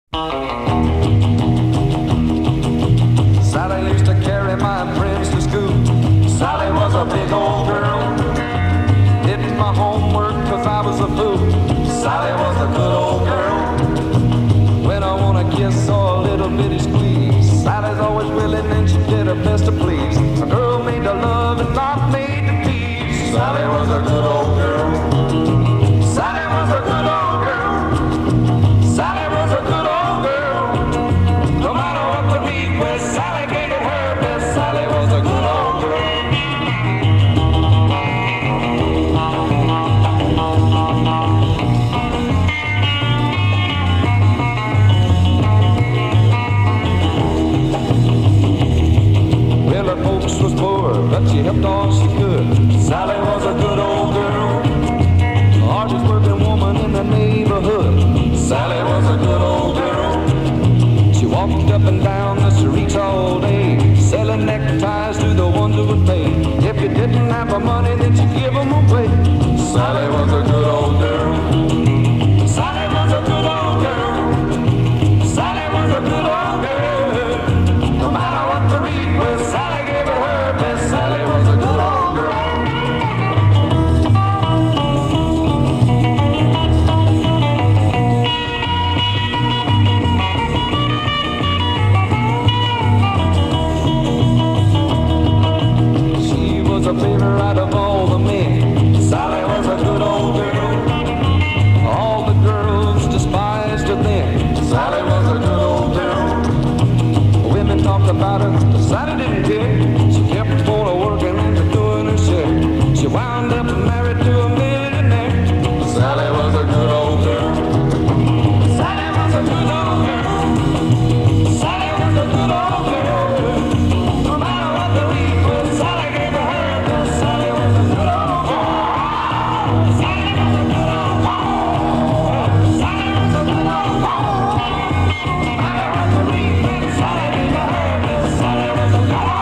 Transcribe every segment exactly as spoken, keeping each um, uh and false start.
Sally used to carry my friends to school. Sally was a big old girl. Did my homework cause I was a fool. Sally was a good old girl. When I want a kiss or a little bitty squeeze, Sally's always willing and she did her best to please. A girl made to love and not made to tease. Sally was a good old girl. Sally was a good old girl. Sally was a good old girl. No matter what the request, Sally gave it her best. Sally was a good old girl. Well, her folks was poor, but she helped all she could. Sally was a good old girl. Hardest working woman in the neighborhood. Sally was a good old girl. She walked up and down the streets all day, selling neckties to the ones who would pay. If you didn't have the money, then she'd give them away. Sally was a good old girl. Sally was a good old girl. Sally was a good old girl. No matter what the read was, Sally gave it her best. Sally was a good old girl. A favorite of all the men. Sally was a good old girl. All the girls despised her then. Sally was a good old girl. Women talked about her, but Sally didn't care. She kept on working and doing her share. She wound up married to a millionaire. Sally was a good old girl. Sally was a good old girl. Sally was a good old girl. No matter what the read was, Sally gave her her. Sally was a good old girl. Sally was a good old girl. Sally was a good old girl. I got the read when Sally gave her her best. Sally was a good old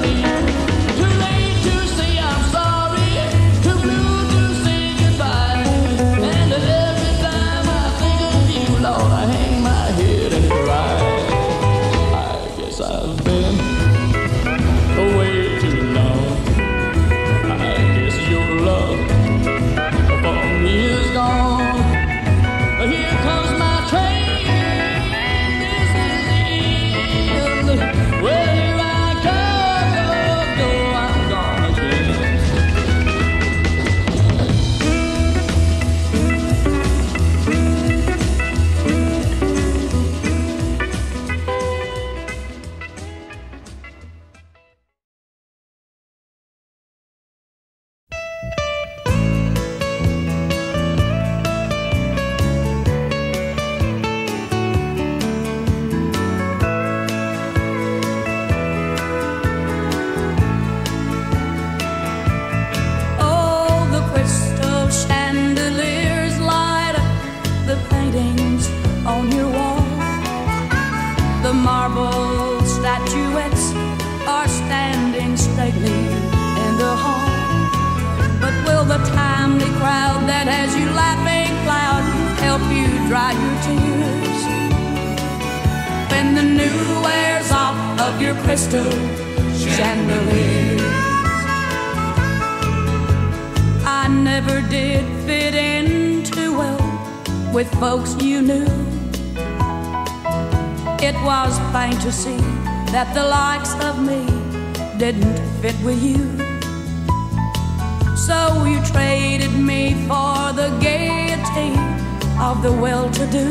Too late to say I'm sorry, too blue to say goodbye. that has you laughing loud, help you dry your tears. When the new wears off of your crystal chandeliers. I never did fit in too well with folks you knew. It was plain to see that the likes of me didn't fit with you. So you traded me for the gaiety of the well-to-do,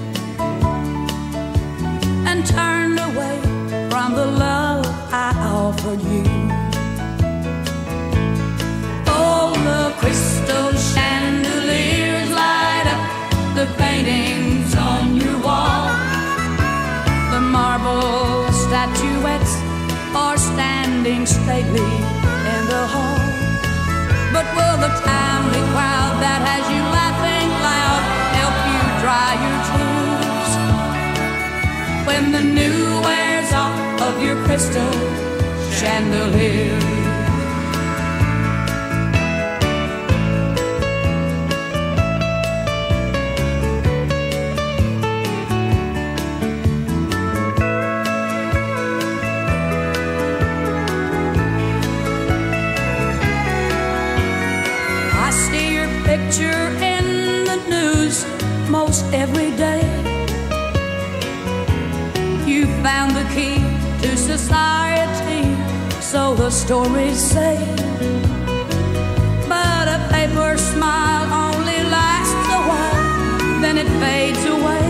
and turned away from the love I offered you. Oh, the crystal chandeliers light up the paintings on your wall. The marble statuettes are standing stately in the hall. But will the timely crowd that has you laughing loud help you dry your tears? When the new wears off of your crystal chandelier. Picture in the news most every day. You found the key to society, so the stories say. But a paper smile only lasts a while, then it fades away.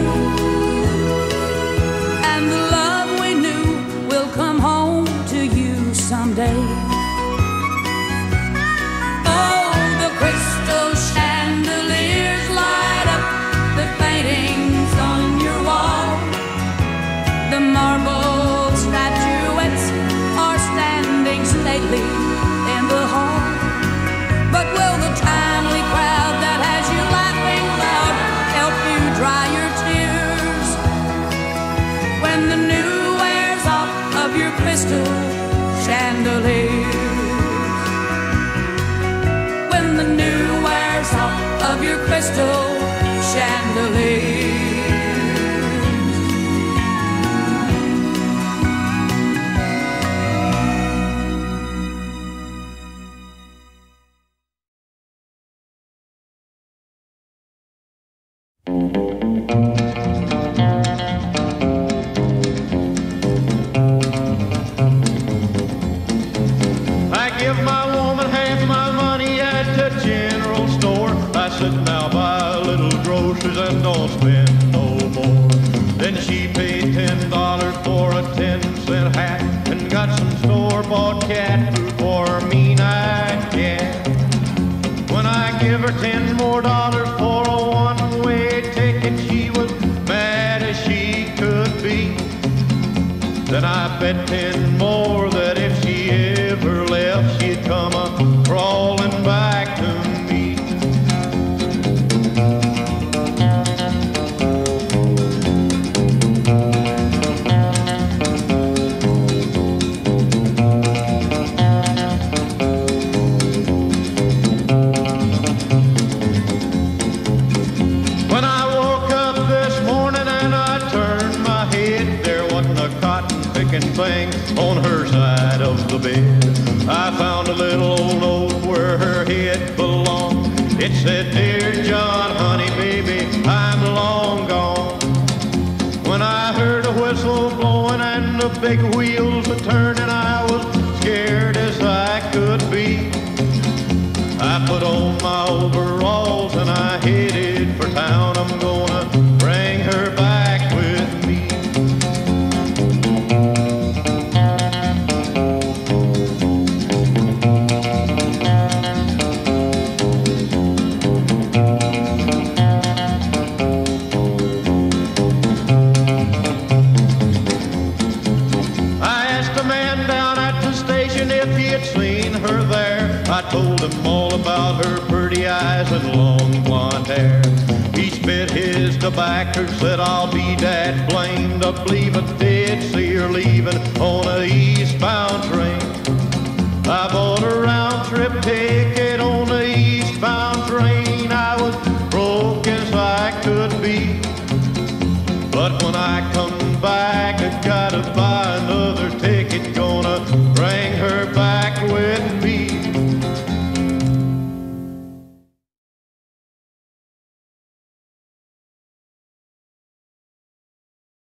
And the love we knew will come home to you someday. Oh, the crystal chandeliers light up the paintings on your wall. The marble statuettes are standing stately in the hall. But will the timely crowd that has you laughing loud help you dry your tears? When the new wears off of your crystal chandeliers. When the new wears off of your crystal chandelier. I give my woman half my money at the general store. I said, now buy little groceries and don't spend no more. Then she paid ten dollars for a ten cent hat and got some store-bought cat food for a mean-eyed cat. When I give her ten more dollars for a one-way ticket, she was mad as she could be. Then I bet ten more that if she ever left, she'd come a crawling back to me. When I woke up this morning and I turned my head, there wasn't a cotton picking thing on her side of the bed. I found a little old note where her head belonged. It said, dear John, honey, baby, I'm long gone. When I heard a whistle blowing and the big wheels a turning, I was scared as I could be. I put on my overalls and I headed for town. I'm gonna bring her back with me. I told him all about her pretty eyes and long blonde hair. He spit his tobacco, said I'll be that blamed to believe I did see her leaving on a eastbound train. I bought a round trip ticket on the eastbound train. I buy another ticket, gonna bring her back with